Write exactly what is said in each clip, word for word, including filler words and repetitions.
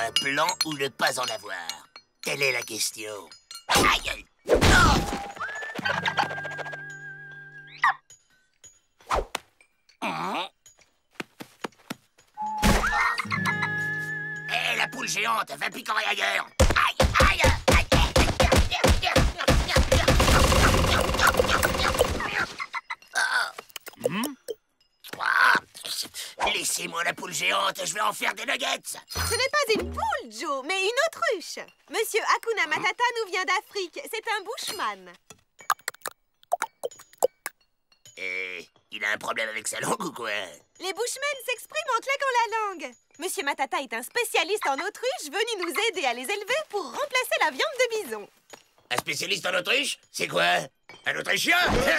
un plan ou ne pas en avoir? Telle est la question. Aïe! Non! Hé, hey, la poule géante, va picorer ailleurs! Aïe! Aïe! Aïe! Hmm? Ah, laissez-moi la poule géante, je vais en faire des nuggets. Ce n'est pas une poule, Joe, mais une autruche. Monsieur Hakuna Matata nous vient d'Afrique. C'est un bushman. Et il a un problème avec sa langue ou quoi? Les bushmen s'expriment en claquant la langue. Monsieur Matata est un spécialiste en autruche venu nous aider à les élever pour remplacer la viande de bison. Un spécialiste en autruche? C'est quoi? Un autrichien?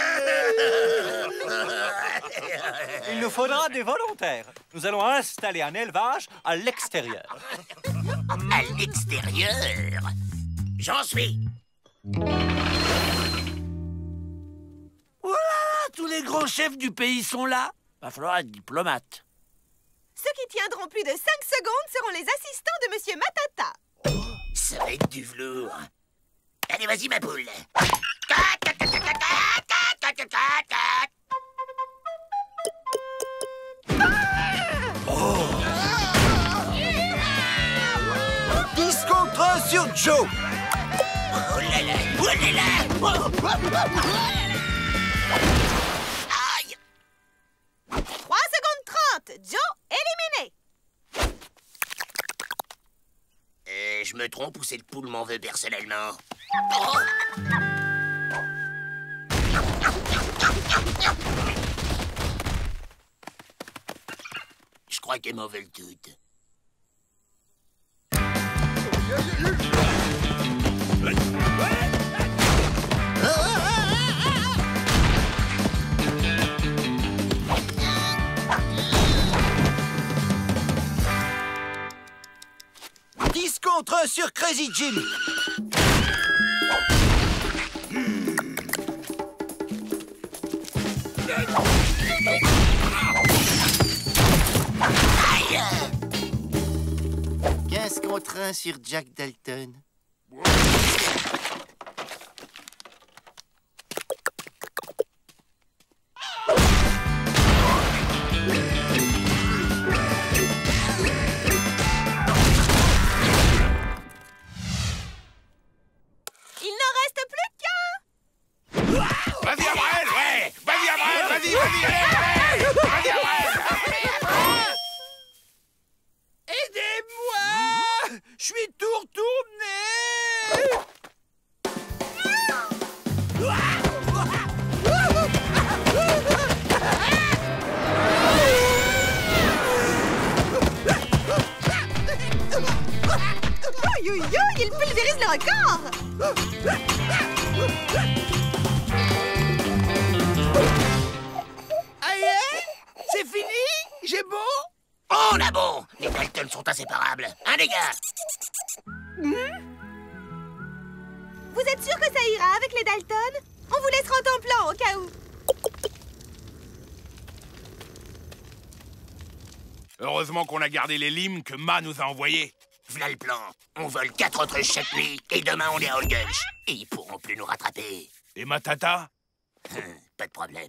Il nous faudra des volontaires. Nous allons installer un élevage à l'extérieur. À l'extérieur? J'en suis. Voilà, tous les grands chefs du pays sont là. Va falloir être diplomate. Ceux qui tiendront plus de cinq secondes seront les assistants de Monsieur Matata. Ça va être du velours. Allez, vas-y, ma poule. Oh. dix contre un sur Joe. Oh là là, oh là là. Aïe. trois secondes trente. Joe, éliminé. Euh, je me trompe ou cette poule m'en veut personnellement? Oh. Je crois qu'elles m'en veulent toutes. dix contre un sur Crazy Jimmy. quinze contre un sur Jack Dalton. Il n'en reste plus qu'un. Vas-y, Abrel, ouais. Vas-y, Abrel, vas-y, vas-y, allez, allez. Vas-y, Abrel. Aidez-moi! Je suis tout retourné! Aïe, aïe, aïe, il pulvérise le record. Aïe! C'est fini? J'ai beau? Oh là bon! Les Dalton sont inséparables. Hein, les gars? Vous êtes sûr que ça ira avec les Dalton? On vous laissera en temps-plan au cas où. Heureusement qu'on a gardé les limes que Ma nous a envoyés. V'là le plan. On vole quatre autruches chaque nuit et demain on est à Old Gulch. Et ils pourront plus nous rattraper. Et Matata? Hum, pas de problème.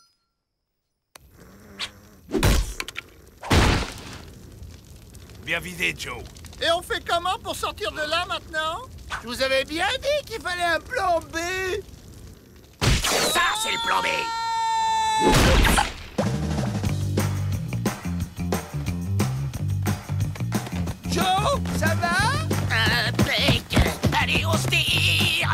Bien visé, Joe. Et on fait comment pour sortir de là maintenant? Je vous avais bien dit qu'il fallait un plan B. Ça, c'est le plan B. Joe, ça va? Impec. Allez, on se tire.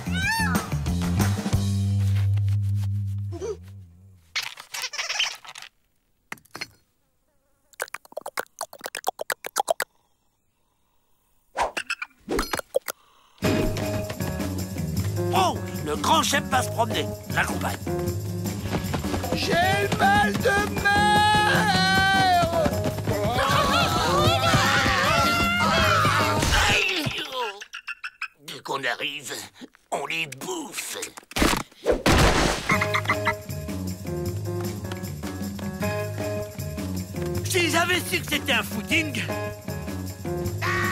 Oh, le grand chef va se promener. L'accompagne. J'ai le mal de mer! Aïe. Dès qu'on arrive, on les bouffe. Si j'avais su que c'était un footing. Ah!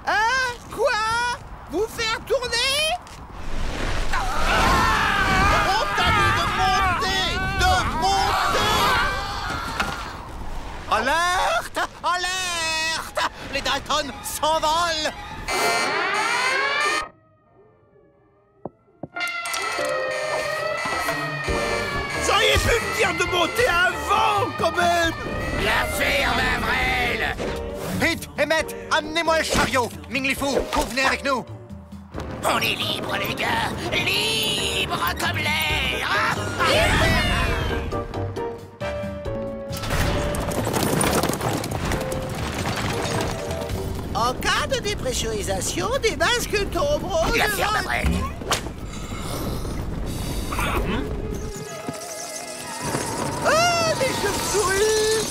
Hein? Quoi? Vous faire tourner? On t'a dit de monter! De monter! Alerte! Alerte! Les Dalton s'envolent! Vous auriez pu me dire de monter avant, quand même! La ferme, Avril! Pete, Emmett, amenez-moi le chariot. Minglifu, vous venez avec nous. On est libre, les gars! Libre comme l'air! En cas de dépressurisation, des masques tomberont. La ferme, Avril! Ah, les chauves-souris!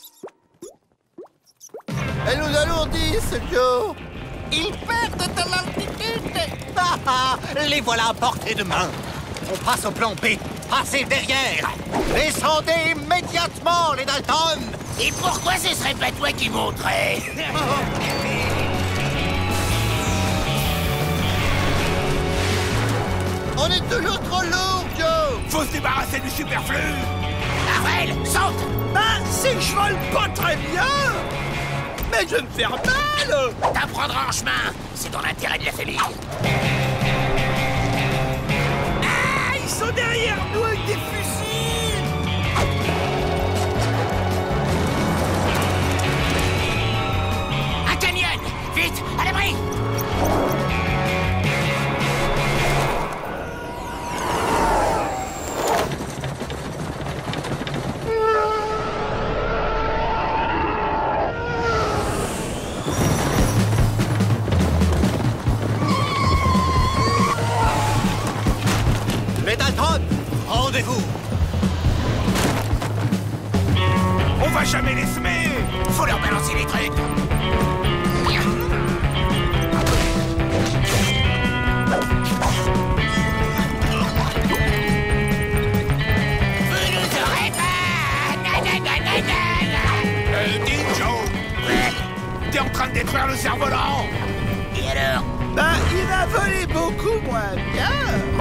Elles nous alourdissent, Joe! Ils perdent de l'altitude! Ah ah! Les voilà à portée de main! On passe au plan B. Passez derrière! Descendez immédiatement, les Dalton! Et pourquoi ce serait pas toi qui monterais? On est toujours trop lourd, Joe! Faut se débarrasser du superflu! Avril, saute! Ah, si je vole pas très bien! Mais je vais me faire mal! T'apprendras en chemin! C'est dans l'intérêt de la famille! Ah, ils sont derrière nous avec des fusils! Un canyon! Vite, à l'abri! Les Dalton, rendez-vous! On va jamais les semer! Faut leur balancer les trucs! Vous nous aurez pas! Nananana. Euh, dis, Joe! Ouais, T'es en train de détruire le cerf-volant! et alors? Ben, il va voler beaucoup moins bien.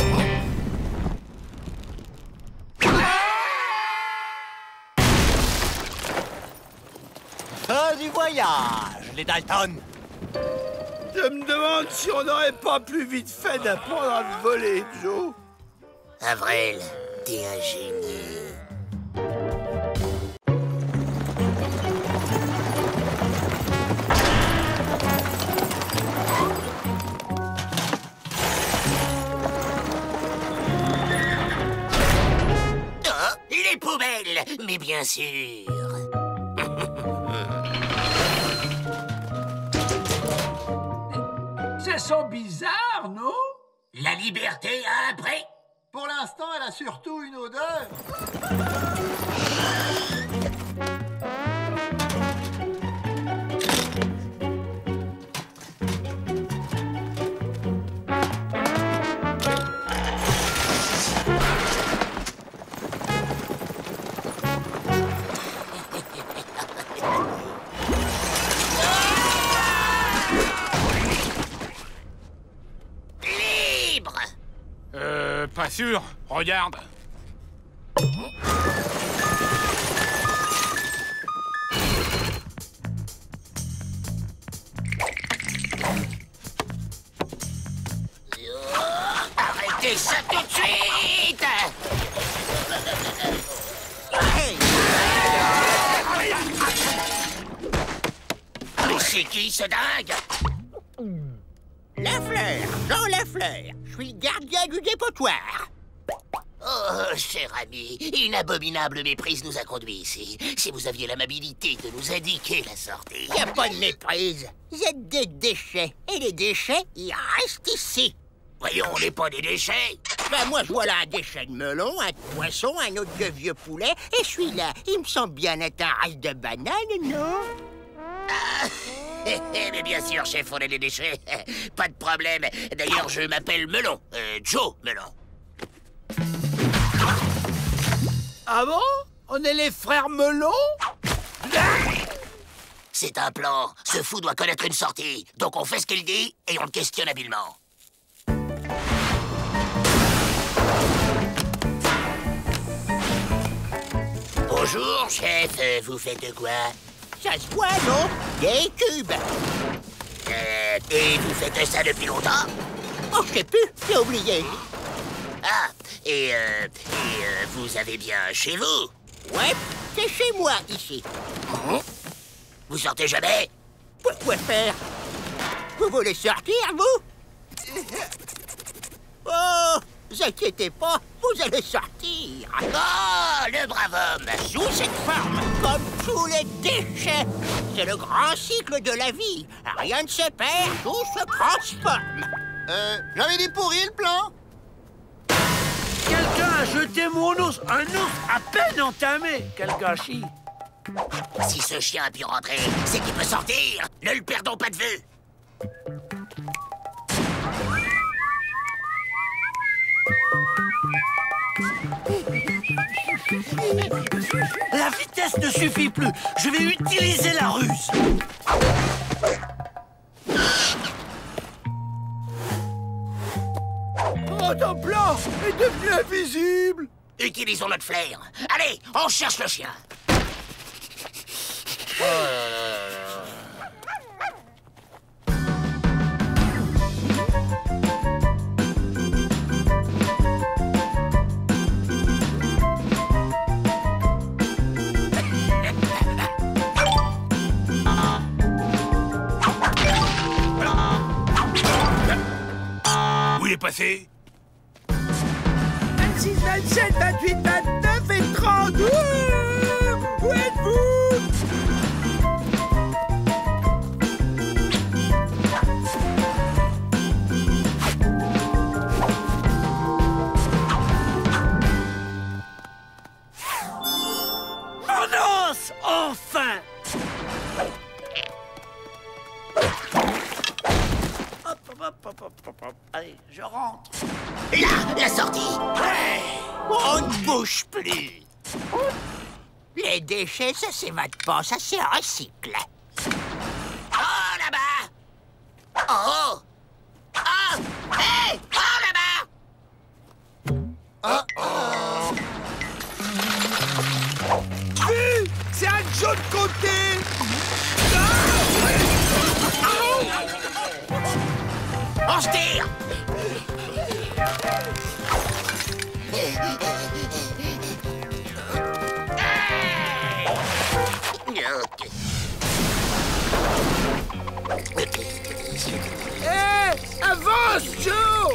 Fin du voyage, les Dalton! Je me demande si on n'aurait pas plus vite fait d'apprendre à voler, Joe. Avril, t'es un génie. Oh, les poubelles, mais bien sûr. Ça sent bizarre, non? La liberté a un prix. Pour l'instant, elle a surtout une odeur. Libre. Euh, pas sûr. Regarde. Arrêtez ça tout de suite. Mais c'est qui ce dingue? Lafleur, Jean Lafleur. Je suis le gardien du dépotoir. Oh, cher ami, une abominable méprise nous a conduits ici. Si vous aviez l'amabilité de nous indiquer la sortie... Y a pas de méprise. Vous êtes des déchets. Et les déchets, ils restent ici. Voyons, on n'est pas des déchets. Ben moi, je vois là un déchet de melon, un de poisson, un autre de vieux poulet. Et celui-là, il me semble bien être un reste de banane, non? Mais bien sûr, chef, on est des déchets. Pas de problème. D'ailleurs, je m'appelle Melon. Euh, Joe Melon. Ah bon? On est les frères Melon? C'est un plan. Ce fou doit connaître une sortie. Donc on fait ce qu'il dit et on le questionne habilement. Bonjour, chef. Euh, vous faites quoi? Ça se voit, non? Des cubes. Euh, et vous faites ça depuis longtemps? Oh, je sais plus, j'ai oublié. Ah, et, euh, et euh, vous avez bien chez vous? Ouais, c'est chez moi, ici. Mmh. Vous sortez jamais? Pourquoi faire? Vous voulez sortir, vous? Oh, vous inquiétez pas, vous allez sortir. Oh, le brave homme! Sous cette forme, comme sous les déchets. C'est le grand cycle de la vie. Rien ne se perd, tout se transforme. Euh, j'avais dit pourri le plan. Quelqu'un a jeté mon ours. Un ours à peine entamé. Quel gâchis. Si ce chien a pu rentrer, c'est qu'il peut sortir. Ne le perdons pas de vue. La vitesse ne suffit plus. Je vais utiliser la ruse. Oh, ton plan est devenu invisible. Utilisons notre flair. Allez, on cherche le chien. Oh là là là. Où il est passé? vingt-six, vingt-sept, vingt-huit, vingt-neuf et trente. Ouh, où êtes-vous? Mon os, enfin. Hop, hop, hop, hop, hop, hop. Allez, je rentre. Là, la sortie. Ouais. On ne bouge plus. Les déchets, ça s'évade pas, ça se recycle. Oh, là-bas. Oh. Oh. Hé. Oh, là-bas. Oh, oh. Vite, c'est un jeu de côté. On se tire. Hé, avance, Joe.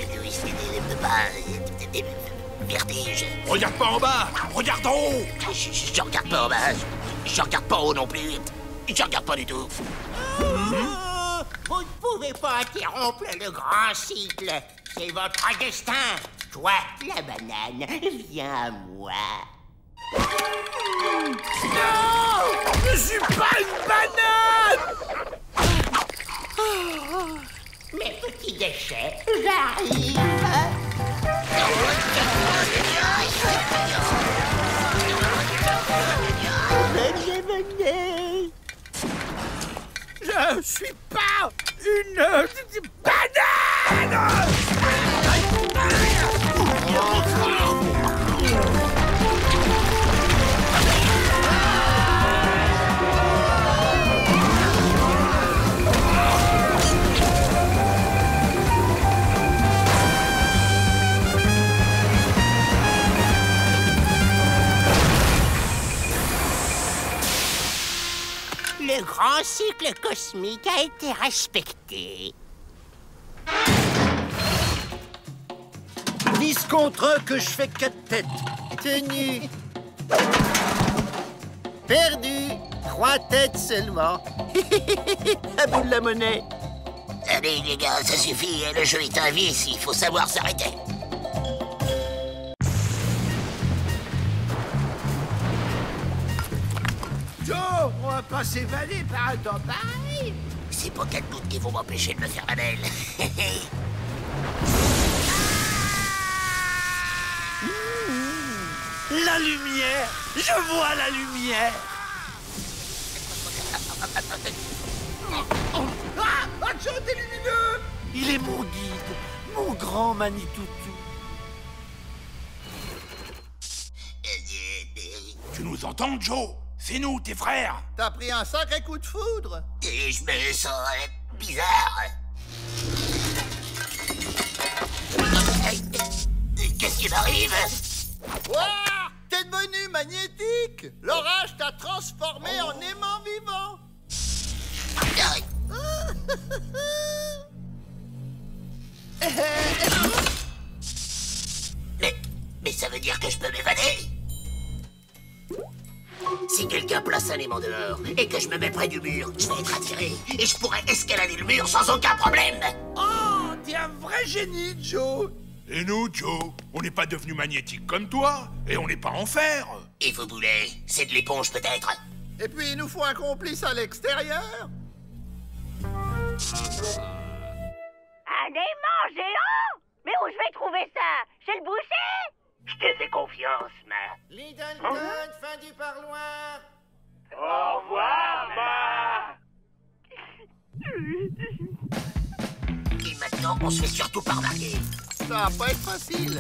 Vertige. Regarde pas en bas, regarde en haut. Je, je, je regarde pas en bas. Je, je regarde pas en haut non plus. Je regarde pas du tout. Oh, vous ne pouvez pas interrompre le grand cycle. C'est votre destin. Toi, la banane, viens à moi. Non, je suis pas une banane. Oh, mes petits déchets, j'arrive. Venez, venez. Je suis pas une banane. Le grand cycle cosmique a été respecté. dix contre un que je fais quatre têtes. Tenu. Perdu. Trois têtes seulement. À bout de la monnaie. Allez, les gars, ça suffit. Le jeu est un vice. Il faut savoir s'arrêter. Joe, on va pas s'évader par un temps pareil. C'est pas quatre doutes qui vont m'empêcher de me faire la belle. La lumière. Je vois la lumière. Ah! Joe, t'es lumineux! Il est mon guide, mon grand Manitoutou. Tu nous entends, Joe? C'est nous, tes frères. T'as pris un sacré coup de foudre. Et je me sens euh, bizarre. Qu'est-ce qui m'arrive? Ouah! T'es devenu magnétique. L'orage t'a transformé en aimant vivant. Mais, mais ça veut dire que je peux m'évader? Si quelqu'un place un aimant dehors et que je me mets près du mur, je vais être attiré et je pourrai escalader le mur sans aucun problème. Oh, t'es un vrai génie, Joe. Et nous, Joe, on n'est pas devenus magnétiques comme toi, et on n'est pas en fer. Et vos boulets, c'est de l'éponge peut-être? Et puis, il nous faut un complice à l'extérieur. Un aimant géant? Mais où je vais trouver ça? Chez le boucher? Je te fais confiance, ma. Littleton, fin du parloir. Au revoir, ma. Et maintenant, on se fait surtout pas remarquer. Ça va pas être facile.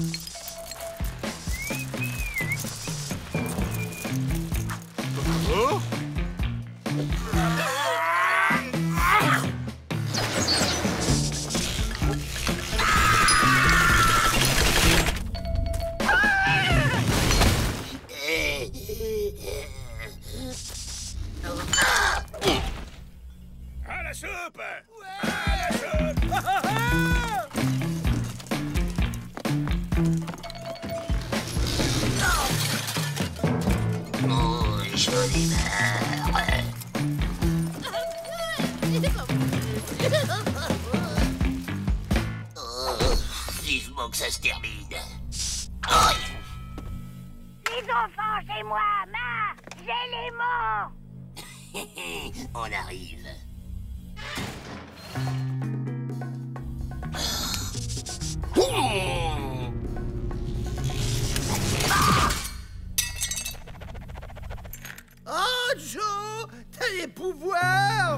Oh. À la soupe! À la soupe! Oh, joli mère. Oh, vivement que ça se termine. Oh. Les enfants, c'est moi, Ma. J'ai l'aimant. On arrive. Oh, Joe, t'as les pouvoirs.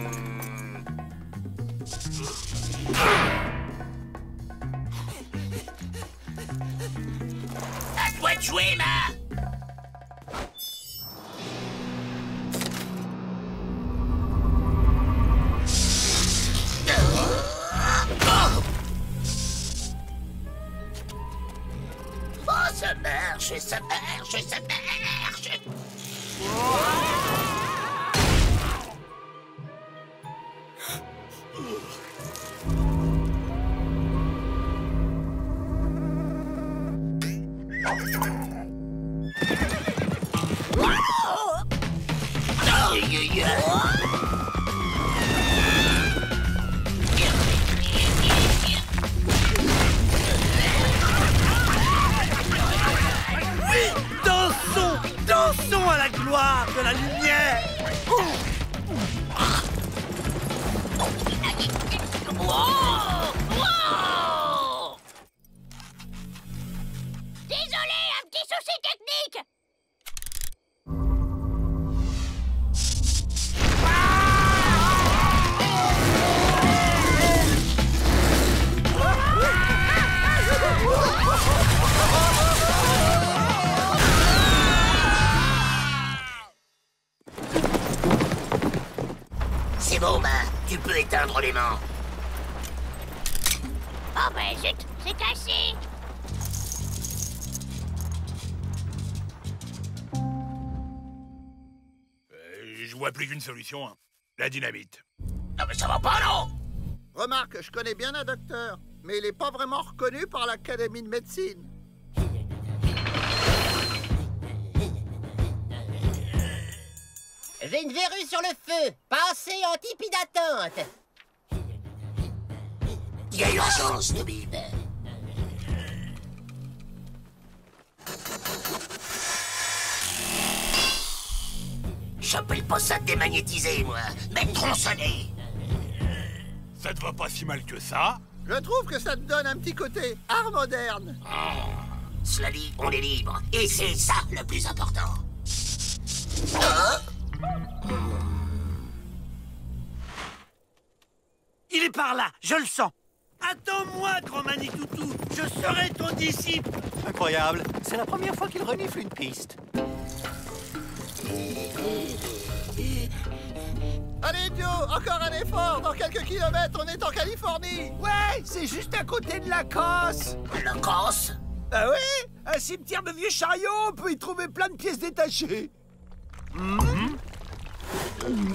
À toi de jouer, Ma. Oh, ça marche, ça marche, ça marche. Aïe, aïe, aïe. Dansons, dansons à la gloire de la lumière. Wow! Wow! Désolé, un petit souci technique. C'est bon, Ma. Tu peux éteindre l'aimant. Oh ben zut, c'est cassé. Euh, je vois plus qu'une solution. Hein. La dynamite. Non, mais ça va pas, non? Remarque, je connais bien un docteur, mais il est pas vraiment reconnu par l'Académie de médecine. J'ai une verrue sur le feu. Passez en tipi d'attente. Il y a urgence, Toubib. J'appelle pas ça démagnétiser, moi. Mais tronçonner. Ça te va pas si mal que ça? Je trouve que ça te donne un petit côté art moderne. Cela dit, on est libre. Et c'est ça le plus important. Hein? Il est par là, je le sens. Attends-moi, grand Manitoutou, je serai ton disciple. Incroyable, c'est la première fois qu'il renifle une piste. Allez, Joe, encore un effort. Dans quelques kilomètres, on est en Californie. Ouais, c'est juste à côté de la Casse. La Casse? Ah oui, un cimetière de vieux chariots, on peut y trouver plein de pièces détachées. Mmh. Mmh.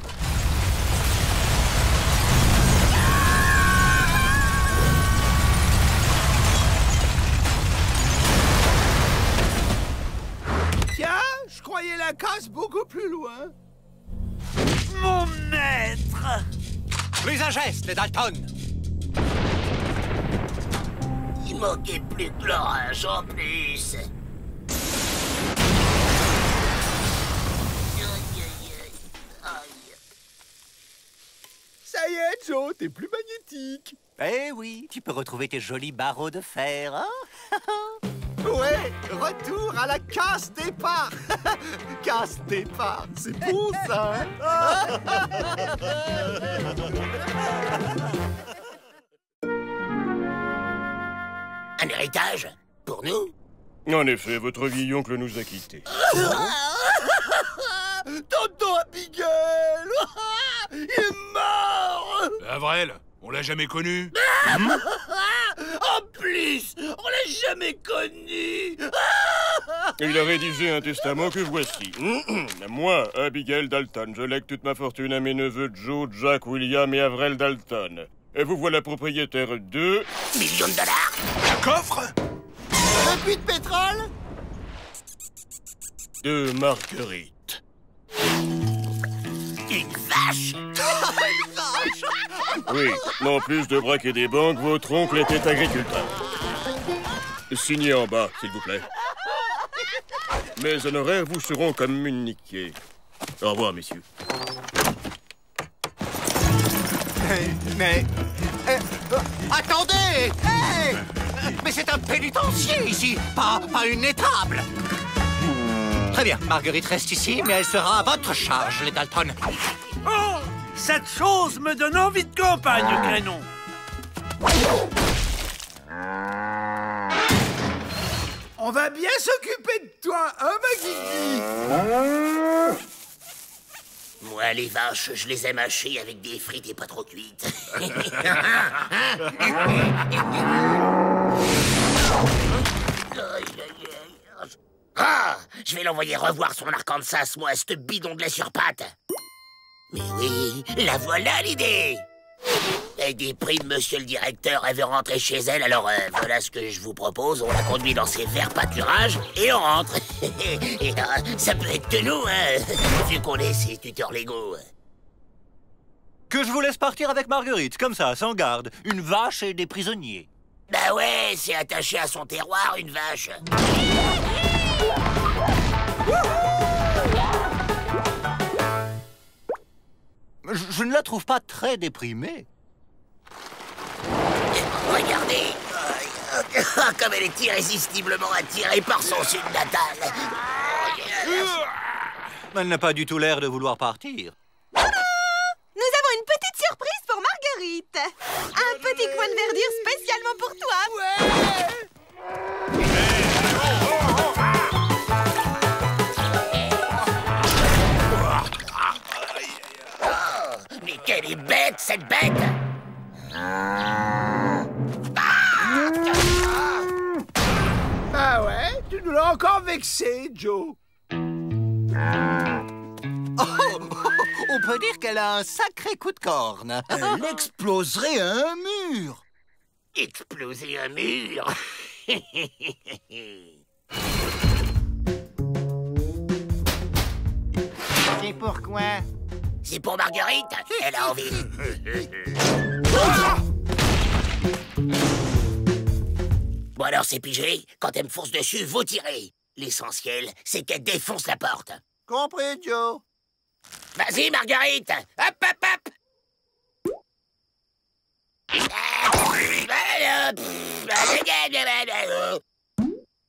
Tiens, je croyais la Casse beaucoup plus loin. Mon maître! Plus un geste, les Dalton! Il manquait plus que l'orage en plus. Ça y est, Joe, t'es plus magnétique. Eh oui, tu peux retrouver tes jolis barreaux de fer, hein? Ouais, retour à la casse départ. Casse départ, c'est beau ça, hein? Un héritage? Pour nous? En effet, votre vieil oncle nous a quittés. Tonton Abigail! Il est mort! Avril, on l'a jamais connu. En plus, on l'a jamais connu! Il a rédigé un testament que voici. Moi, Abigail Dalton, je lègue toute ma fortune à mes neveux Joe, Jack, William et Avril Dalton. Et vous voilà propriétaire de... Millions de dollars? Un coffre? Un puits de pétrole? De Marguerite. Une vache? Une vache? Oui, en plus de braquer des banques, votre oncle était agriculteur. Signez en bas, s'il vous plaît. Mes honoraires vous seront communiqués. Au revoir, messieurs. Mais... mais... euh, euh, attendez! Hey! Mais c'est un pénitencier ici, pas, pas une étable! Très bien, Marguerite reste ici, mais elle sera à votre charge, les Dalton. Oh! Cette chose me donne envie de campagne, Crénon. On va bien s'occuper de toi, hein, Maggie? Moi, les vaches, je les aime hachées avec des frites et pas trop cuites. Ah! Je vais l'envoyer revoir son Arkansas, moi, ce bidon de lait sur pattes. Mais oui, la voilà l'idée. Elle déprime, monsieur le directeur, elle veut rentrer chez elle, alors euh, voilà ce que je vous propose. On la conduit dans ses verts pâturages et on rentre. Et euh, ça peut être de nous, hein, vu qu'on est ses tuteurs légaux. Que je vous laisse partir avec Marguerite, comme ça, sans garde. Une vache et des prisonniers. Bah ouais, c'est attaché à son terroir, une vache. Je, je ne la trouve pas très déprimée. Regardez, comme elle est irrésistiblement attirée par son sud natal. Elle n'a pas du tout l'air de vouloir partir. Nous avons une petite surprise pour Marguerite. Un petit coin de verdure spécialement pour toi. Ouais! Oh, mais quelle est bête, cette bête! Ah ouais? Tu nous l'as encore vexé, Joe. Oh, on peut dire qu'elle a un sacré coup de corne. Elle exploserait un mur. Exploser un mur. C'est pourquoi? C'est pour Marguerite, elle a envie. Bon alors c'est pigé, quand elle me fonce dessus, vous tirez. L'essentiel, c'est qu'elle défonce la porte. Compris, Joe. Vas-y Marguerite, hop hop hop.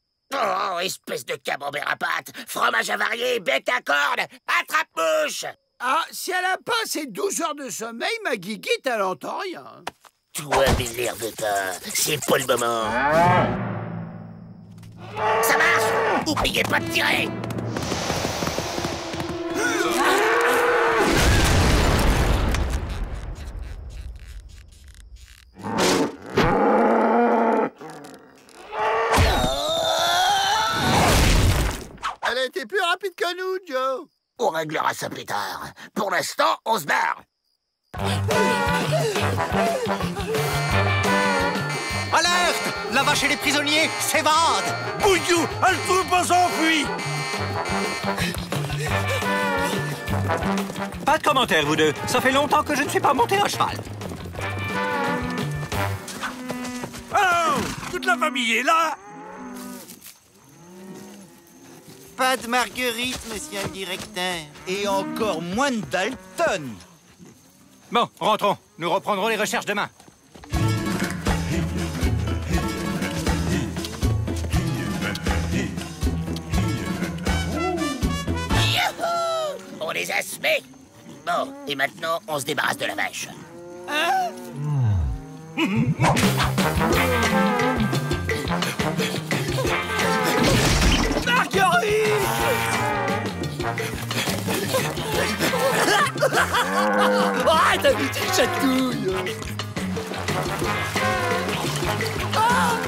Oh, espèce de camembert à pâte, fromage avarié, bec à cordes, attrape-mouche! Ah, si elle a pas ses douze heures de sommeil, ma guiguite, elle entend rien. Toi, m'énerve pas. C'est pas le moment. Ça marche! Oubliez pas de tirer! Elle a été plus rapide que nous, Joe. On réglera ça plus tard. Pour l'instant, on se barre. Alerte! La vache et les prisonniers s'évadent! Bouillou, elle ne peut pas s'enfuir! Pas de commentaires, vous deux. Ça fait longtemps que je ne suis pas monté à cheval. Oh, toute la famille est là! Pas de Marguerite, monsieur le directeur. Et encore moins de Dalton. Bon, rentrons. Nous reprendrons les recherches demain. Youhou! On les a semés. Bon, et maintenant, on se débarrasse de la vache. Hein? Marguerite! Ah, t'as vu tes chatouilles! Ah!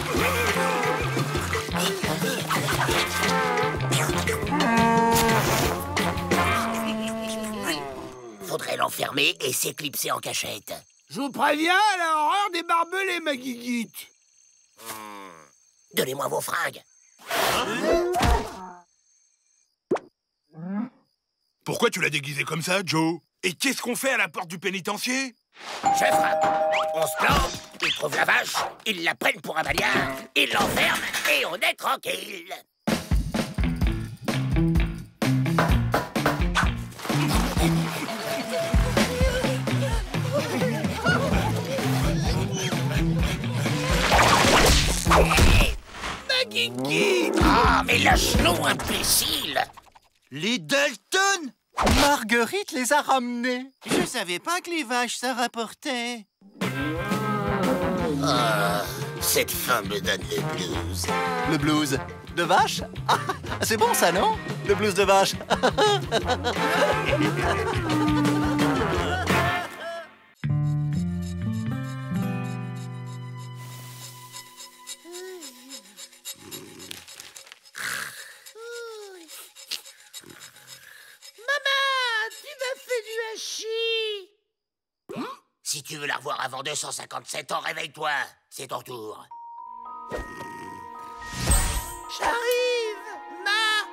Faudrait l'enfermer et s'éclipser en cachette. Je vous préviens, elle a horreur des barbelés, ma guiguite. Donnez-moi vos fringues. Pourquoi tu l'as déguisé comme ça, Joe? Et qu'est-ce qu'on fait à la porte du pénitencier? Je frappe. On se plante, ils trouvent la vache, ils la prennent pour un bagnard, ils l'enferment et on est tranquille. Ma guiguite! Ah, mais lâche-nous, imbécile! Les Dalton! Marguerite les a ramenés. Je savais pas que les vaches, ça rapportait. Ah, cette femme me donne le blues. Le blues de vache? Ah, c'est bon ça, non? Le blues de vache. Si tu veux la revoir avant deux cent cinquante-sept ans, réveille-toi. C'est ton tour. J'arrive, Ma!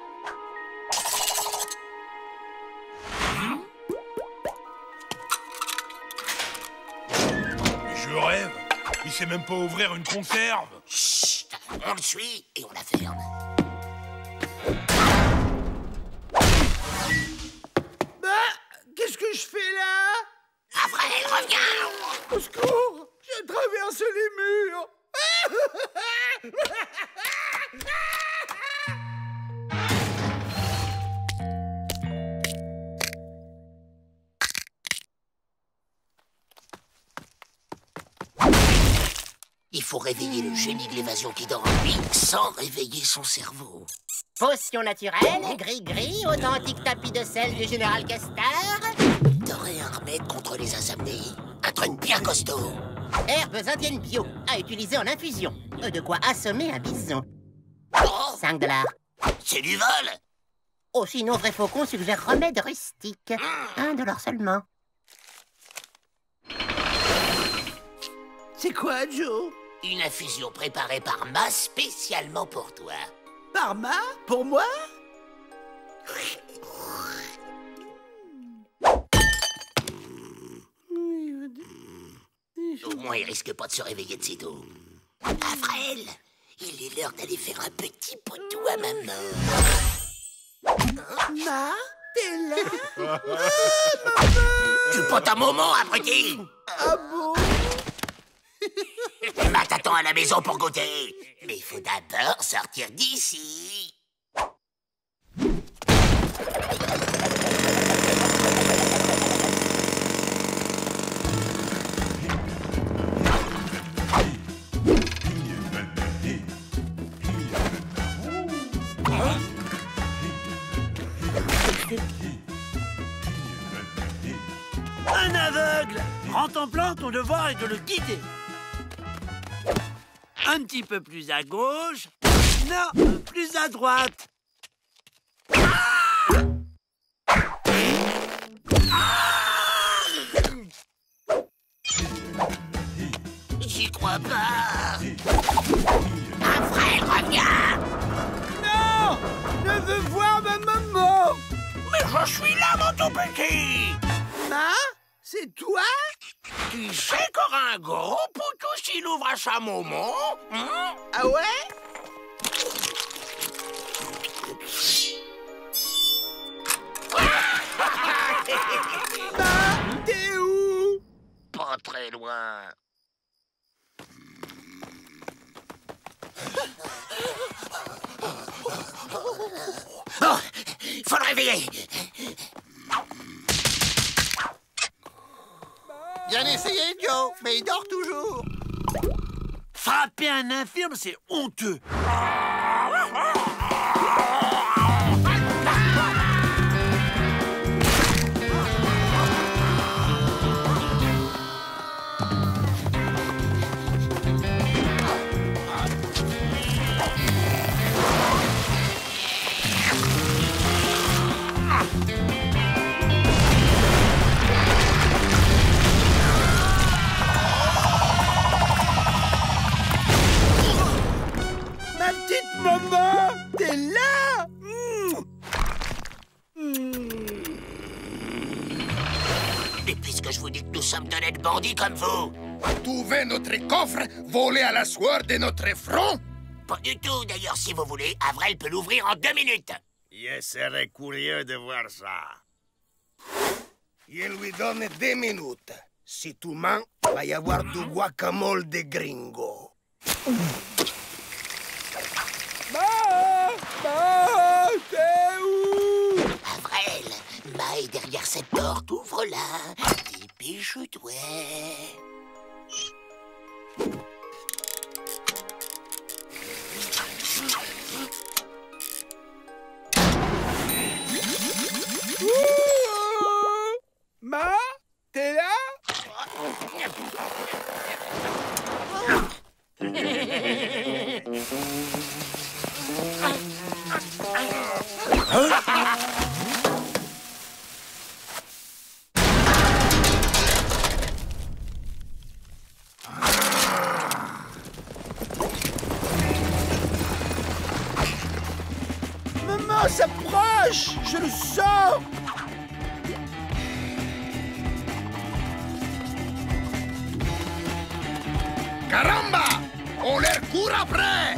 Mais je rêve. Il sait même pas ouvrir une conserve. Chut! On le suit et on la ferme. Bah, qu'est-ce que je fais là? Raphaël, reviens! Au secours! J'ai traversé les murs! Il faut réveiller le génie de l'évasion qui dort en lui sans réveiller son cerveau. Potion naturelle, gris-gris, authentique tapis de sel du général Castor. T'aurais un remède contre les insomnies? Un truc bien costaud. Herbes indiennes bio, à utiliser en infusion. De quoi assommer un bison. Oh, cinq dollars. c'est du vol! Oh, sinon, Vrai Faucon suggère remède rustique. un dollar seulement. C'est quoi, Joe? Une infusion préparée par Ma spécialement pour toi. Par Ma? Pour moi? Au moins, il risque pas de se réveiller de sitôt. Raphaël, il est l'heure d'aller faire un petit potou à maman. Ma? T'es là? Ah, tu potes un moment, abruti! Ah bon? Ma t'attend à la maison pour goûter. Mais il faut d'abord sortir d'ici. Un aveugle rend en plan, ton devoir est de le guider. Un petit peu plus à gauche. Non, plus à droite. Ah! J'y crois pas. Un frère revient. Non! Ne veux voir ma maman! Mais je suis là, mon tout petit. Ma? C'est toi? Tu sais qu'aura un gros poutou s'il ouvre à sa maman, hein? Ah ouais? Ma, t'es où? Pas très loin. Oh, faut le réveiller. Bien essayé, Joe, mais il dort toujours. Frapper un infirme, c'est honteux. Maman, t'es là? Mmh. Et puisque je vous dis que nous sommes d'honnêtes bandits comme vous. Trouver notre coffre, voler à la sueur de notre front? Pas du tout, d'ailleurs, si vous voulez, Avril peut l'ouvrir en deux minutes. Je serais curieux de voir ça. Je lui donne deux minutes. Si tu mens, va y avoir du guacamole de gringo. Ma, Ma, t'es où? Avril, Ma est derrière cette porte, ouvre-la. Dépêche-toi. Ma, t'es là? Maman s'approche! Je le sens! Caramba! On leur court après!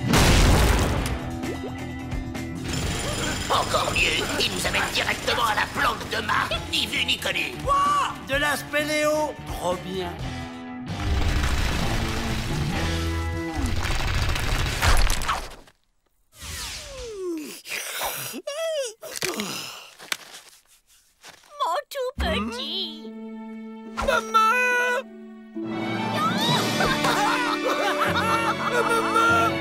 Encore mieux, il nous amène directement à la planque de Ma, ni vu ni connu. Wow, de la spéléo, trop bien. Mon tout petit. Maman! Maman!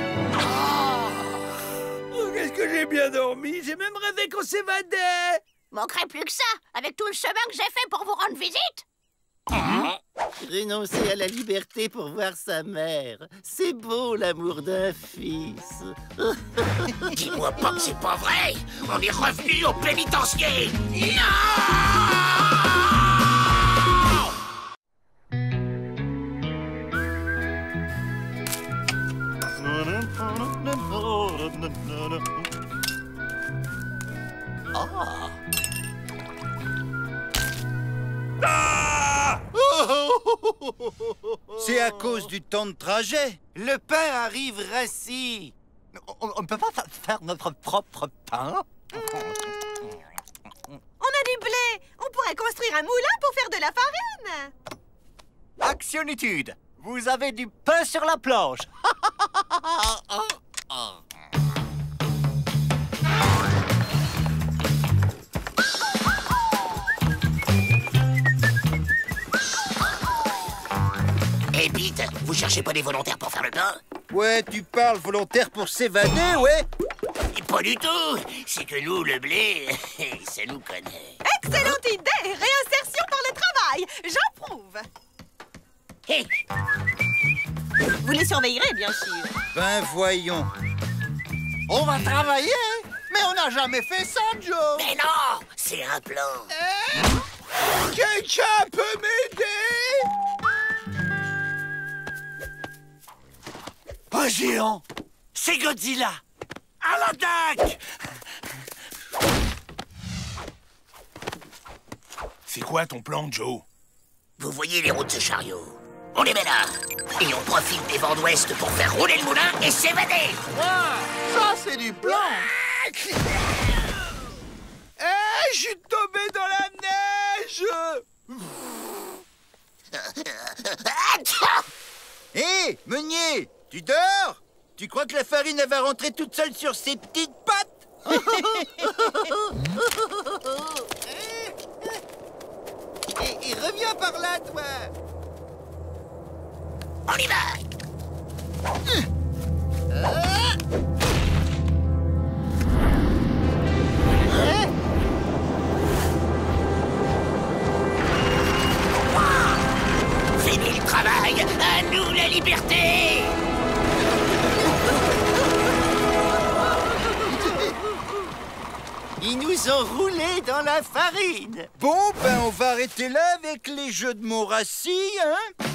Oh, qu'est-ce que j'ai bien dormi! J'ai même rêvé qu'on s'évadait! Manquerait plus que ça, avec tout le chemin que j'ai fait pour vous rendre visite. Renoncer à la liberté pour voir sa mère. C'est beau, l'amour d'un fils. Dis-moi pas que c'est pas vrai! On est revenu au pénitencier! Non! Ah! C'est à cause du temps de trajet. Le pain arrive rassis. On ne peut pas fa- faire notre propre pain? On a du blé! On pourrait construire un moulin pour faire de la farine! Actionitude! Vous avez du pain sur la planche! Et Pete, vous cherchez pas des volontaires pour faire le pain? Ouais, tu parles volontaire pour s'évader, ouais? Et pas du tout. C'est que nous, le blé, ça nous connaît. Excellente idée! Réinsertion par le travail! J'approuve! Hey. Vous les surveillerez, bien sûr. Ben voyons. On va travailler? Mais on n'a jamais fait ça, Joe! Mais non! C'est un plan. Eh? Quelqu'un peut m'aider? Un géant! C'est Godzilla! À l'attaque! C'est quoi ton plan, Joe? Vous voyez les roues de ce chariot? On les met là. Et on profite des vents d'ouest pour faire rouler le moulin et s'évader. Ah, ça, c'est du plan! Eh, je suis tombé dans la neige! Hé, hey, Meunier, tu dors? Tu crois que la farine, elle va rentrer toute seule sur ses petites pattes? et, et reviens par là, toi! On y va. Ah. Fini le travail, à nous la liberté. Ils nous ont roulé dans la farine. Bon, ben on va arrêter là avec les jeux de mots rassis, hein?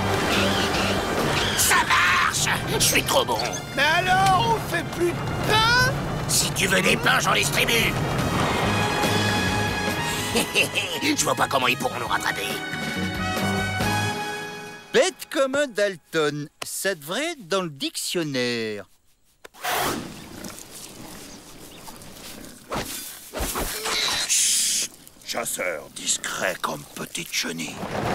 Ça marche. Je suis trop bon. Mais alors, on fait plus de pain? Si tu veux des pains, j'en distribue. Je vois pas comment ils pourront nous rattraper. Bête comme un Dalton, ça devrait être dans le dictionnaire. Chut, chasseur discret comme petite chenille.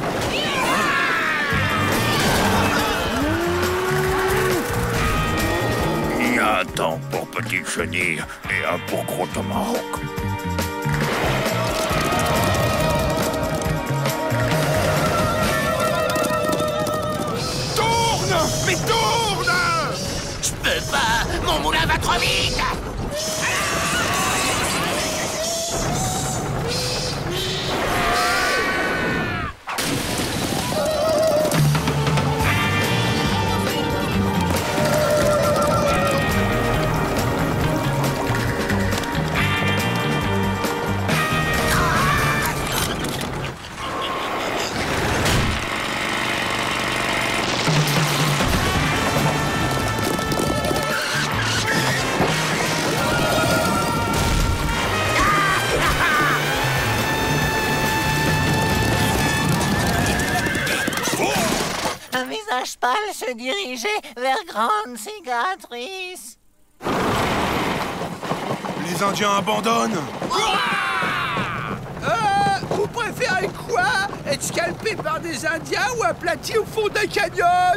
Il y a un temps pour petite chenille et un pour gros tomahawk. Tourne! Mais tourne! Je peux pas. Mon moulin va trop vite. Un visage pâle se dirigeait vers grande cicatrice. Les Indiens abandonnent. Euh, vous préférez quoi? Être scalpé par des Indiens ou aplati au fond d'un canyon?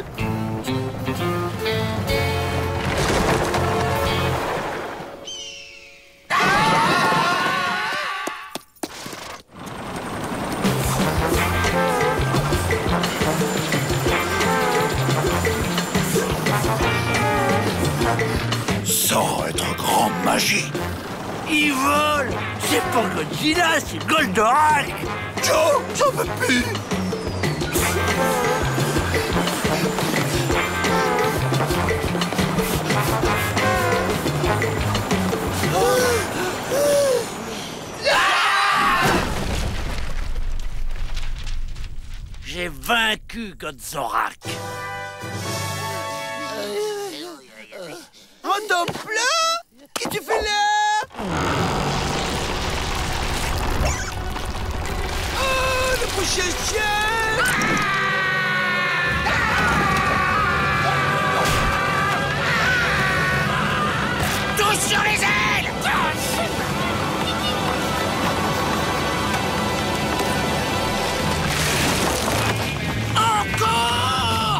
Sans être grande magie. Il vole! C'est pas Godzilla, c'est Goldorak! Joe, j'en veux plus. J'ai vaincu Godzorak! Un homme plein? Qu'est-ce que tu fais là? Oh, le prochain chien! Tous sur les ailes. Encore.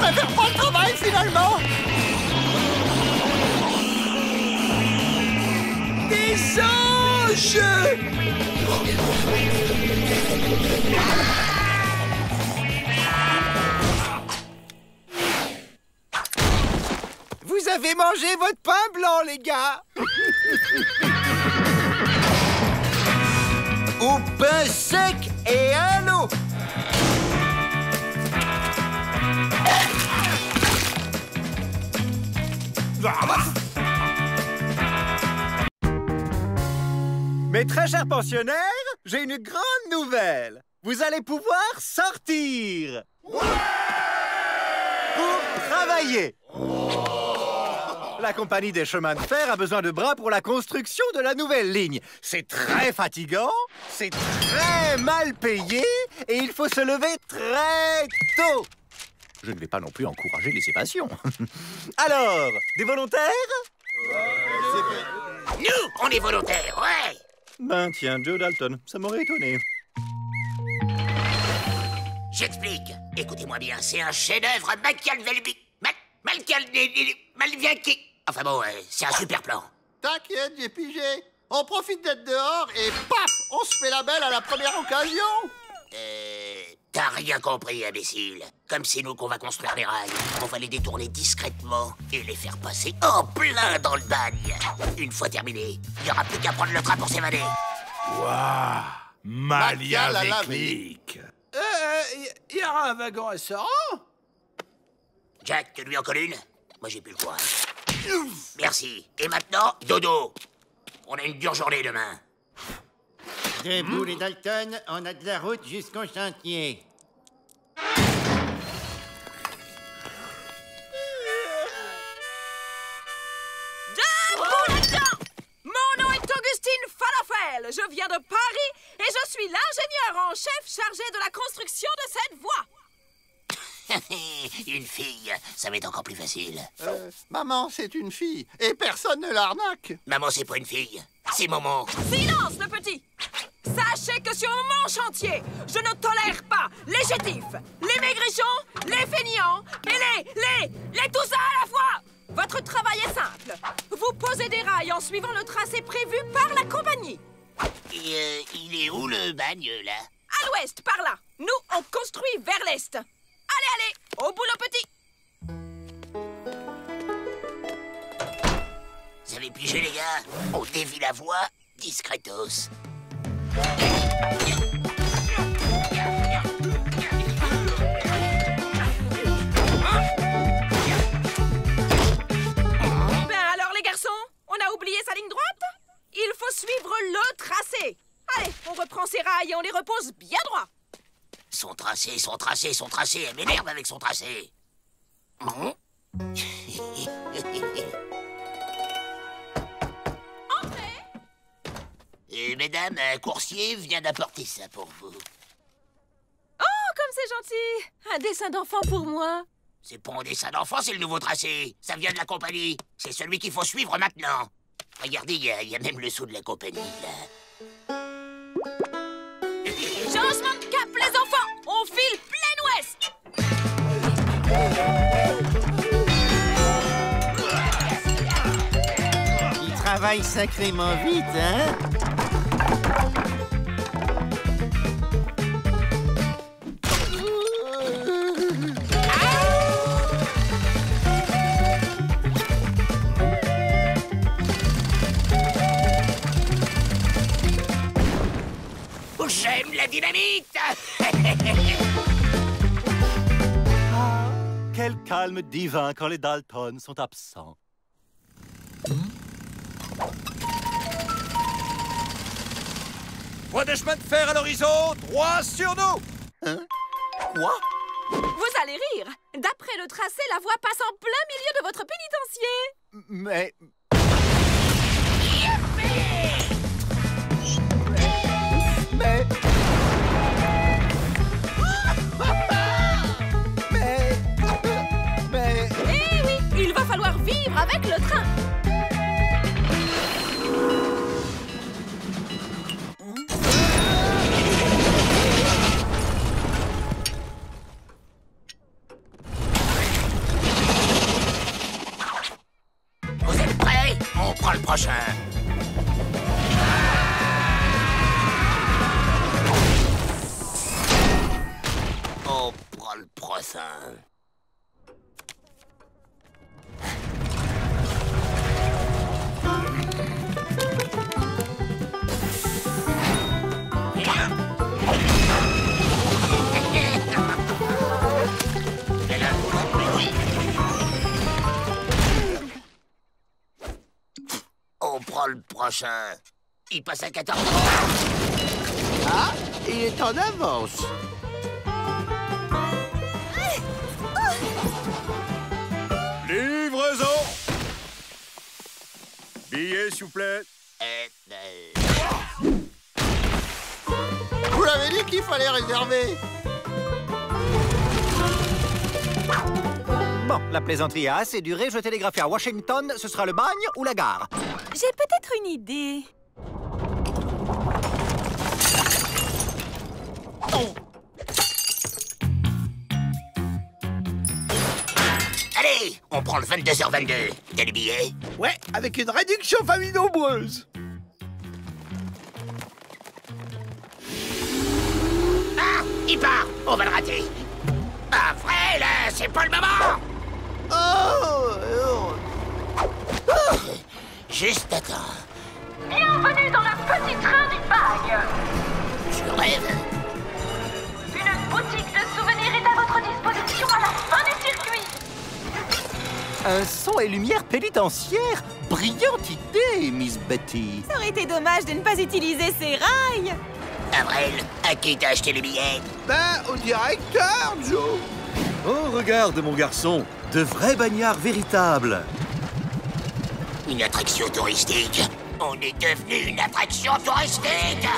préfère pas le travail, finalement. Des anges! Vous avez mangé votre pain blanc, les gars. Au pain sec et à l'eau. Mes très chers pensionnaires, j'ai une grande nouvelle. Vous allez pouvoir sortir pour travailler. La compagnie des chemins de fer a besoin de bras pour la construction de la nouvelle ligne. C'est très fatigant, c'est très mal payé et il faut se lever très tôt. Je ne vais pas non plus encourager les évasions. Alors, des volontaires? Nous, on est volontaires, ouais. Ben tiens, Joe Dalton, ça m'aurait étonné. J'explique. Écoutez-moi bien, c'est un chef-d'œuvre Machiavelli... Mal... Machiavelli... Malviaki... Enfin bon, euh, c'est un super plan. T'inquiète, j'ai pigé. On profite d'être dehors et paf, on se fait la belle à la première occasion. Euh... T'as rien compris, imbécile. Comme c'est nous qu'on va construire les rails, on va les détourner discrètement et les faire passer en plein dans le bagne. Une fois terminé, il n'y aura plus qu'à prendre le train pour s'évader. Waouh! Machiavélique. Euh, il y aura un wagon restaurant? Jack, tu lui en colles une? Moi, j'ai plus le courage. Merci. Et maintenant, dodo. On a une dure journée demain. Debout, les Dalton, on a de la route jusqu'au chantier. Debout là-dedans! Mon nom est Augustine Falafel. Je viens de Paris et je suis l'ingénieur en chef chargé de la construction de cette voie. Une fille, ça va être encore plus facile. Euh, maman, c'est une fille, et personne ne l'arnaque. Maman, c'est pas une fille, c'est maman. Silence, le petit! Sachez que sur mon chantier, je ne tolère pas les chétifs, les maigrichons, les feignants et les, les, les tout ça à la fois! Votre travail est simple. Vous posez des rails en suivant le tracé prévu par la compagnie. Et euh, il est où le bagne, là? À l'ouest, par là. Nous, on construit vers l'est. Allez, allez, au boulot, petit. Vous avez pigé, les gars? On dévie la voie, discretos. Ben alors, les garçons, on a oublié sa ligne droite? Il faut suivre le tracé. Allez, on reprend ses rails et on les repose bien droit. Son tracé, son tracé, son tracé, elle m'énerve avec son tracé. Mmh. Entrez. Et mesdames, un coursier vient d'apporter ça pour vous. Oh, comme c'est gentil. Un dessin d'enfant pour moi. C'est pas un dessin d'enfant, c'est le nouveau tracé. Ça vient de la compagnie. C'est celui qu'il faut suivre maintenant. Regardez, il y, y a même le sceau de la compagnie, là. Changement de cap, les enfants. On file plein ouest. Il travaille sacrément vite, hein? J'aime la dynamite. Ah, quel calme divin quand les Dalton sont absents. Voie de chemin de fer à l'horizon, droit sur nous. Hein? Quoi? Vous allez rire. D'après le tracé, la voie passe en plein milieu de votre pénitencier. Mais... Mais... Mais... Mais... Eh oui, il va falloir vivre avec le train. le prochain. On prend le prochain. On prend le prochain. Il passe à quatorze heures. Ah, il est en avance. Livraison. Billet, s'il vous plaît. Euh, euh... Vous l'avez dit qu'il fallait réserver. Bon, la plaisanterie a assez duré. Je télégraphie à Washington. Ce sera le bagne ou la gare. J'ai peut-être une idée. Oh. Allez, on prend le vingt-deux heures vingt-deux. T'as les billets? Ouais, avec une réduction famille nombreuse. Ah, il part. On va le rater. Ah, vrai, là, c'est pas le moment. Oh, oh. Oh. Juste attends. Bienvenue dans le petit train du bagne. Je rêve. Une boutique de souvenirs est à votre disposition à la fin du circuit. Un son et lumière pénitentiaire? Brillante idée, Miss Betty. Ça aurait été dommage de ne pas utiliser ces rails. Avril, à qui t'as acheté les billets? Ben, au directeur, Joe. Oh, regarde, mon garçon, de vrais bagnards véritables. Une attraction touristique. On est devenu une attraction touristique.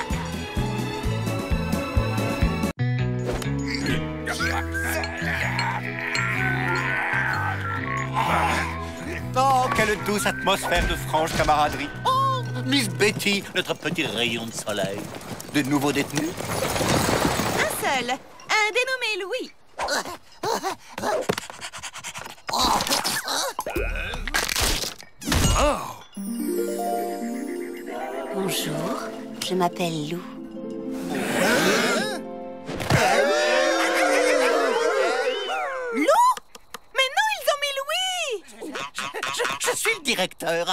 Oh, quelle douce atmosphère de franche camaraderie. Oh, Miss Betty, notre petit rayon de soleil. De nouveaux détenus? Un seul, un dénommé Louis. Bonjour, je m'appelle Lou. Lou? Mais non, ils ont mis Louis! Je, je suis le directeur.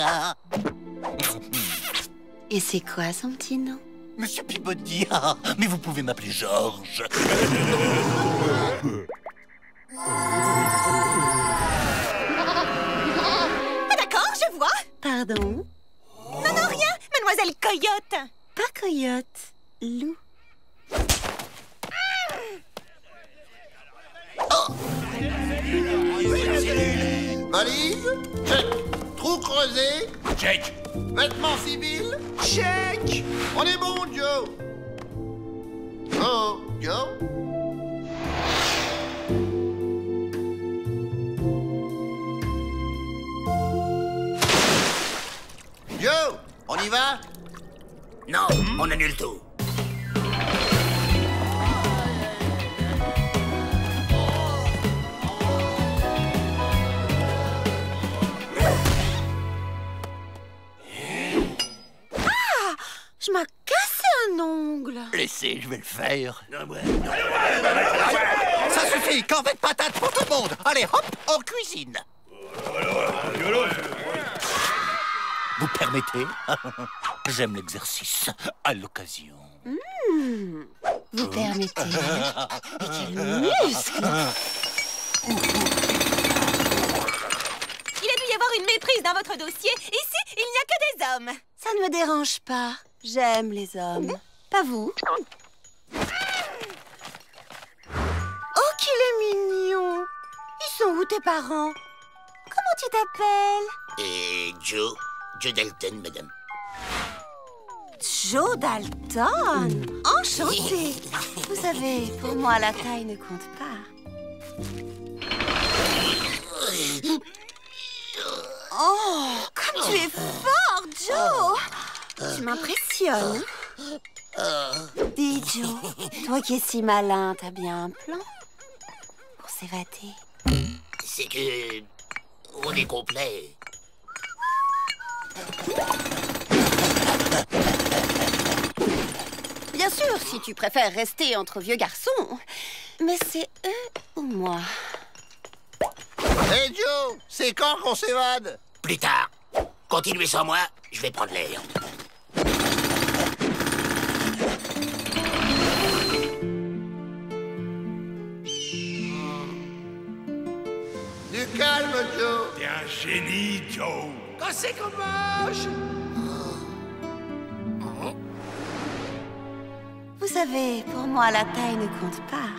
Et c'est quoi son petit nom? Monsieur Peabody. Ah, mais vous pouvez m'appeler Georges. Ah d'accord, je vois. Pardon? Non, non, rien. Mademoiselle Coyote. Pas Coyote, Lou. Oh. Valise? Check. Trou creusé? Check. Vêtements civils? Check. On est bon, Joe. Oh, Joe? Joe, on y va? Non, on annule tout. Je m'as cassé un ongle. Laissez, je vais le faire. Ça suffit, corvée de patates pour tout le monde. Allez, hop, en cuisine. Vous permettez? J'aime l'exercice, à l'occasion. Mmh, vous permettez? Mais quel muscle! Il a dû y avoir une méprise dans votre dossier. Ici, il n'y a que des hommes. Ça ne me dérange pas. J'aime les hommes. Pas vous? Oh, qu'il est mignon! Ils sont où tes parents? Comment tu t'appelles? Et Joe, Joe Dalton, madame. Joe Dalton? Enchanté! Vous savez, pour moi, la taille ne compte pas. Oh, comme tu es fort, Joe! Tu m'impressionnes. Dis, Joe, toi qui es si malin, t'as bien un plan pour s'évader? C'est que... on est complet. Bien sûr, si tu préfères rester entre vieux garçons. Mais c'est eux ou moi? Hé hey Joe, c'est quand qu'on s'évade? Plus tard. Continuez sans moi, je vais prendre l'air. Du calme, Joe. T'es un génie, Joe. Quand c'est qu'on mange? Vous savez, pour moi, la taille ne compte pas.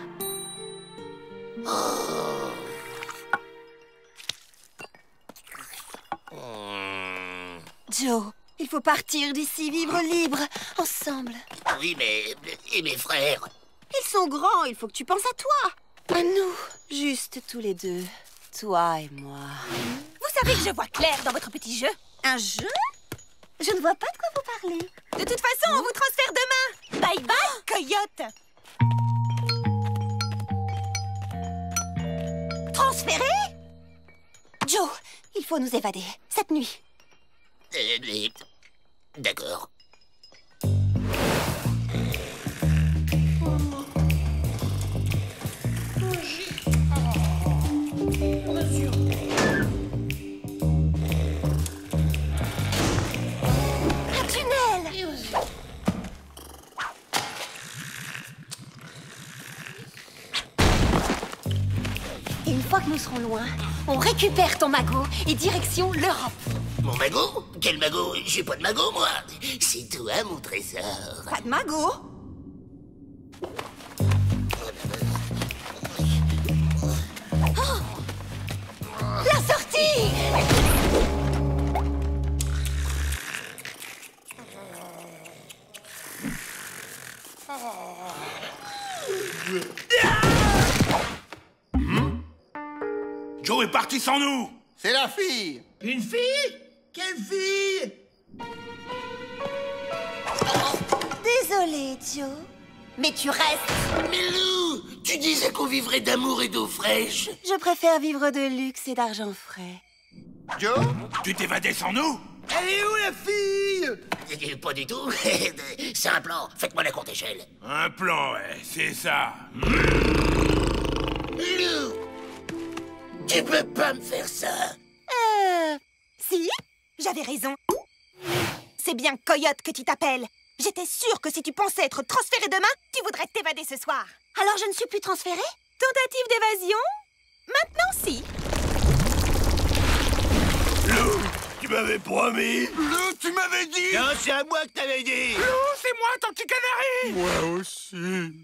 Joe, il faut partir d'ici, vivre libre, ensemble. Oui, mais... et mes frères? Ils sont grands, il faut que tu penses à toi. À nous, juste tous les deux. Toi et moi. Vous savez que je vois clair dans votre petit jeu. Un jeu? Je ne vois pas de quoi vous parlez. De toute façon, on vous transfère demain. Bye bye, Coyote. Transféré? Joe, il faut nous évader, cette nuit. Euh, mais... D'accord. Un tunnel! Et une fois que nous serons loin, on récupère ton magot et direction l'Europe. Mon magot? Quel magot? J'ai pas de magot, moi. C'est toi, mon trésor. Pas de magot? Oh! La sortie! Joe est parti sans nous. C'est la fille. Une fille? Quelle fille? Désolée, Joe. Mais tu restes. Mais Lou, tu disais qu'on vivrait d'amour et d'eau fraîche. Je préfère vivre de luxe et d'argent frais. Joe? Tu t'évadais sans nous? Elle est où, la fille? Eh, Pas du tout. C'est un plan. Faites-moi la courte échelle. Un plan, ouais, c'est ça. Lou, tu peux pas me faire ça. Euh... Si, j'avais raison. C'est bien Coyote que tu t'appelles. J'étais sûre que si tu pensais être transféré demain, tu voudrais t'évader ce soir. Alors je ne suis plus transférée? Tentative d'évasion? Maintenant, si. Lou, tu m'avais promis. Lou, tu m'avais dit. Non, c'est à moi que t'avais dit. Lou, c'est moi, ton petit canari. Moi aussi.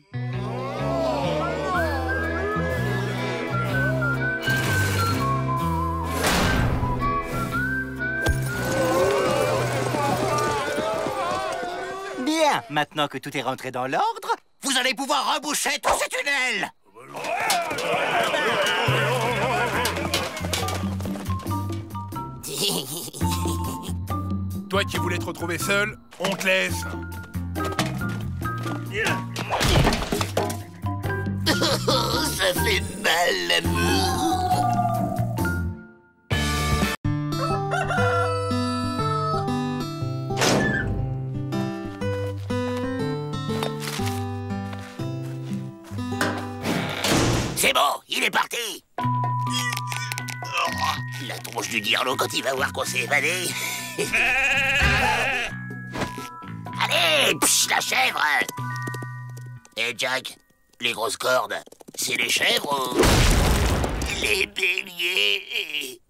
Bien, maintenant que tout est rentré dans l'ordre, vous allez pouvoir reboucher tous ces tunnels. Toi qui voulais te retrouver seul, on te laisse. Ça fait mal, l'amour. C'est bon, il est parti. La tronche du diarlo quand il va voir qu'on s'est évadé. Allez, psh, la chèvre. Eh Jack, les grosses cordes, c'est les chèvres ou les béliers?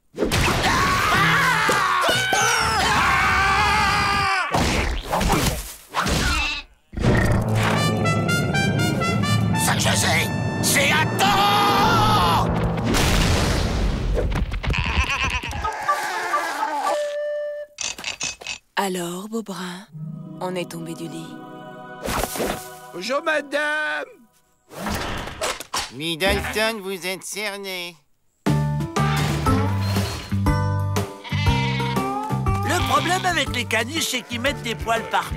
Ça je sais, c'est un taureau! Alors, Beaubrun, on est tombé du lit. Bonjour, madame. Middleton, vous êtes cerné. Le problème avec les caniches, c'est qu'ils mettent des poils partout.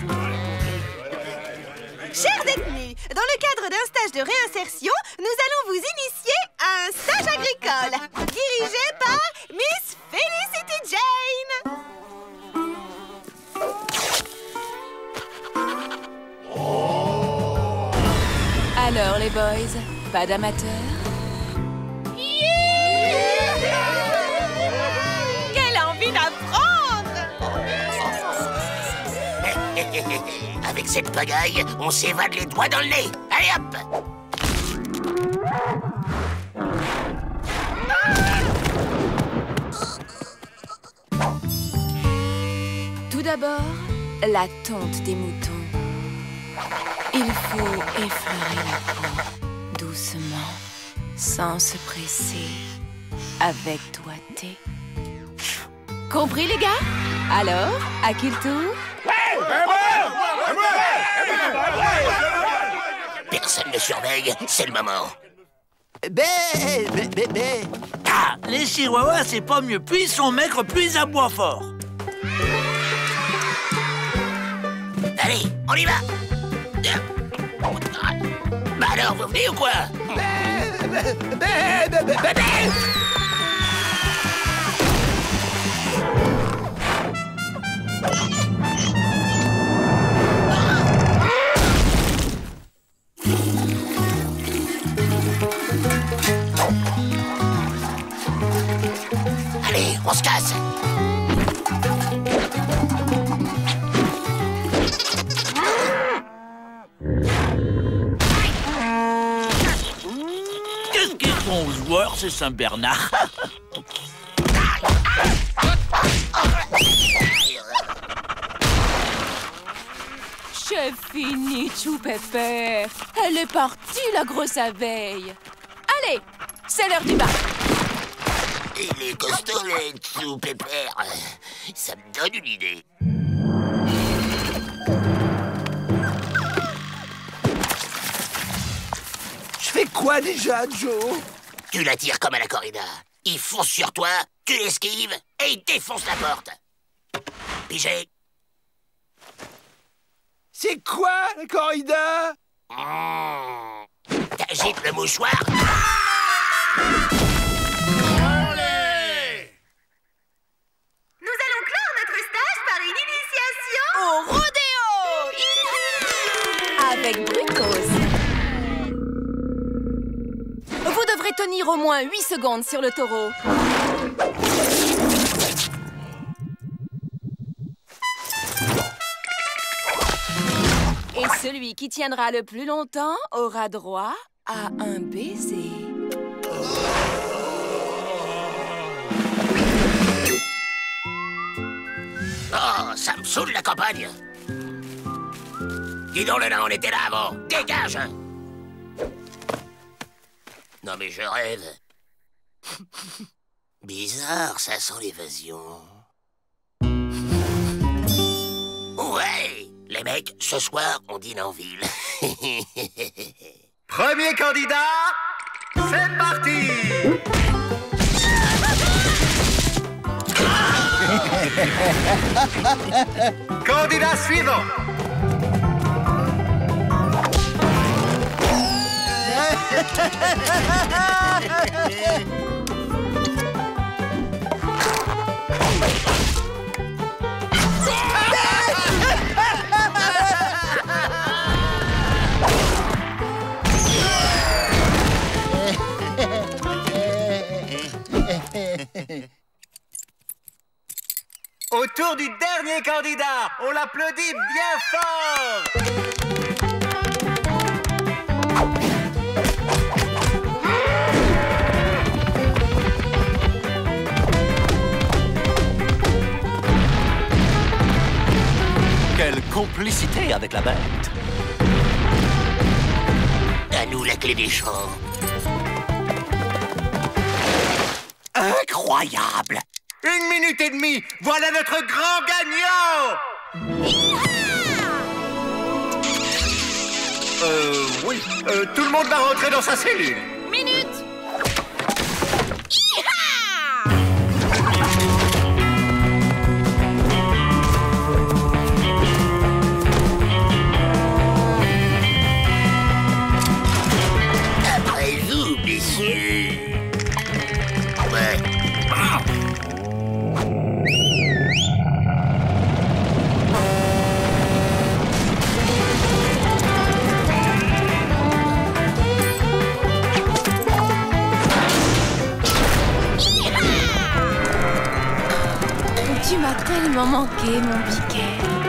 Chers détenus, dans le cadre d'un stage de réinsertion, nous allons vous initier à un stage agricole, dirigé par Miss Felicity Jane. boys. Pas d'amateurs? Quelle envie d'apprendre! Avec cette pagaille, on s'évade les doigts dans le nez. Allez hop! Tout d'abord, la tonte des moutons. Il faut effleurer la peau, doucement, sans se presser, avec doigté. Compris, les gars? Alors, à qui le tour? Personne ne surveille, c'est le moment. Bé, bé, bé, bé. Ah, les chihuahuas, c'est pas mieux. Plus ils sont maigres, plus ils aboient fort. Allez, on y va. Bah alors, vous venez ou quoi? Bé, bé, bé, bé, bé, bé. Allez, on se casse. Qu'est-ce qu'ils sont aux joueurs, ces Saint-Bernard? J'ai fini, Chou Pépère. Elle est partie, la grosse abeille. Allez, c'est l'heure du bain. Il est costaud, le Chou Pépère. Ça me donne une idée. Je fais quoi déjà, Joe? Tu la tires comme à la corrida. Il fonce sur toi, tu l'esquives et il défonce la porte. Pigé. C'est quoi, la corrida? Mmh. T'agites le mouchoir. Allez! Nous allons clore notre stage par une initiation au rodéo! Avec Brucos. Vous devrez tenir au moins huit secondes sur le taureau. Et celui qui tiendra le plus longtemps aura droit à un baiser. Oh, ça me saoule la campagne. Dis donc, le nain, on était là avant. Dégage! Non mais je rêve. Bizarre, ça sent l'évasion. Ouais! Les mecs, ce soir, on dîne en ville. Premier candidat, c'est parti. Candidat suivant. Autour du dernier candidat, on l'applaudit bien fort. Quelle complicité avec la bête. À nous la clé des champs. Incroyable. Une minute et demie, voilà notre grand gagnant. Euh, oui. Euh, tout le monde va rentrer dans sa cellule. Minute. Après vous, messieurs. Ouais. tellement manqué, mon piquet.